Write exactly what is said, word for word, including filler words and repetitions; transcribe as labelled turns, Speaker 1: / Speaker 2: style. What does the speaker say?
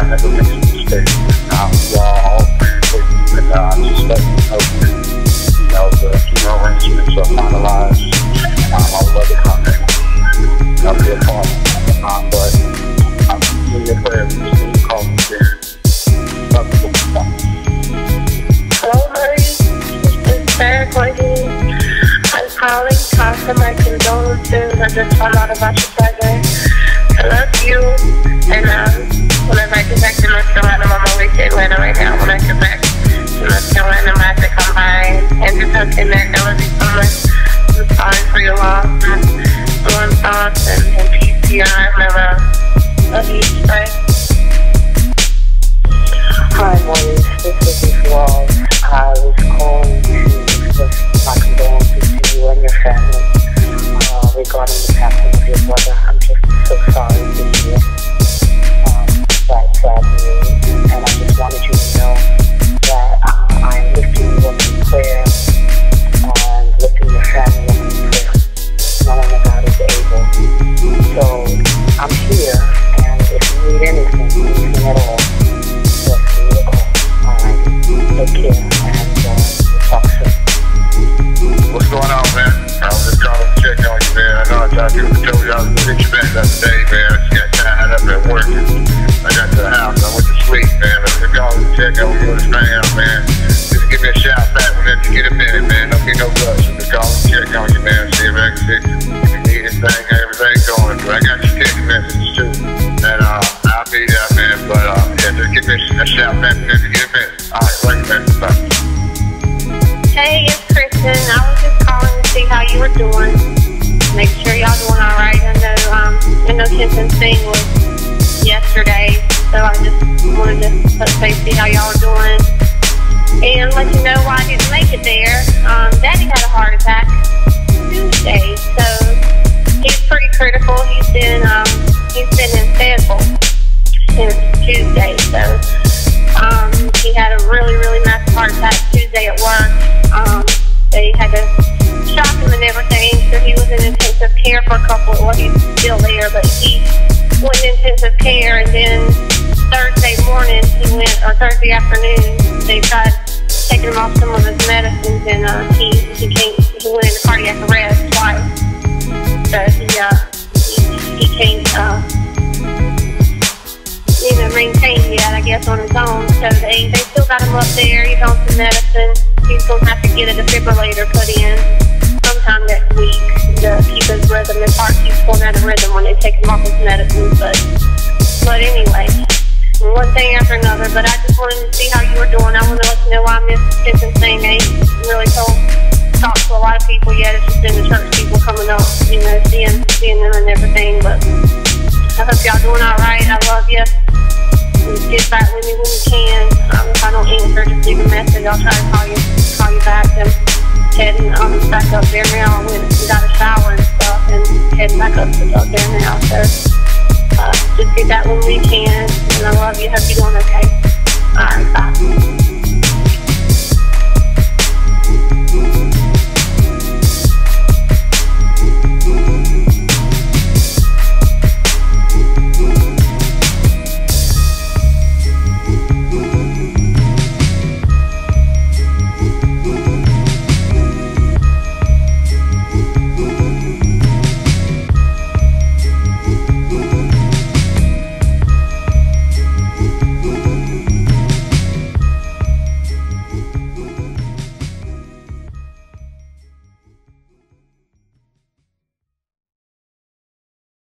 Speaker 1: never makes a mistake. Um, we are all friends with you, and uh, just let you know when, you know, the funeral arrangements are finalized. Um, I would love to come in. I'll be a part. Um, but I'm in your prayer. You just need to call me there. Love you.
Speaker 2: Hello, Murray. This is Sarah Quaggy. I'm calling to offer my condolences. I just found out about your brother. I love you. And um, whenever I get back to North Carolina, I'm on my way to Atlanta right now. When I get back to North Carolina, I'm going to have to come by and just hug in there. I love you so much. I'm sorry for your loss. And warm thoughts and, and peace to your heart. And I love you. Bye.
Speaker 3: Hi, Maurice. This is Miss Walls. I was calling to express my condolences to you and your family uh, regarding the passing of your brother. I'm just so sorry to hear um, that sad news, and I just wanted you to know that uh, I am lifting you up in prayer and lifting your family up in prayer, knowing that God is able. So I'm here, and if you need anything, anything at all, just give me a call. All right, take care, and uh, we'll talk soon.
Speaker 1: What's going on, man? I was just calling to check on you, man. I know I tried to told you I was going to get you back the other day, man. I just got tied up at work. I got to the house. I went to sleep, man. I was just calling to check on you and his man, man. Just give me a shout back whenever you get a minute, man. Don't be no rush. I'm just calling to check on you, man. See if I can fix it. If you need anything, everything's going. But I got your text messages, too. And uh, I'll be there, man. But uh, yeah, just give me a shout back whenever you get a minute. All right, right, man. Bye.
Speaker 2: Hey, it's Kristen. I was just calling to see how you were doing. Make sure y'all doing all right. I know, um, I know Kenton's thing was yesterday, so I just wanted to touch base, see how y'all are doing, and let you know why I didn't make it there. Um, Daddy had a heart attack Tuesday, so he's pretty critical. He's been, um, he's been in Fayetteville since Tuesday, so um, he had a really, really massive heart attack Tuesday at work. Um, they had to shock him and everything, so he was in intensive care for a couple, well, he's still there, but he went in intensive care, and then Thursday morning, he went, or Thursday afternoon, they tried taking him off some of his medicines, and uh, he, he came, he went into cardiac arrest twice, so he, uh, he, he can't, uh, you know, maintain yet, I guess, on his own, so they, they still got him up there. He's on some medicine. He's going to have to get a defibrillator put in sometime next week to keep his rhythm. His heart keeps going out of rhythm when they take him off his medicine, but, but anyway, one thing after another. But I just wanted to see how you were doing. I want to let you know why I missed Kenton's thing. I ain't really told, talked to a lot of people yet. It's just been the church people coming up, you know, seeing, seeing them and everything, but I hope y'all doing all right. I love you. Get back with me when you can. Um, if I don't answer, just leave a message. I'll try to call you, call you back. I'm heading um, back up there now. I went and got a shower and stuff, and heading back up, up there now. So uh, just get back when we can. And I love you. Hope you're doing okay.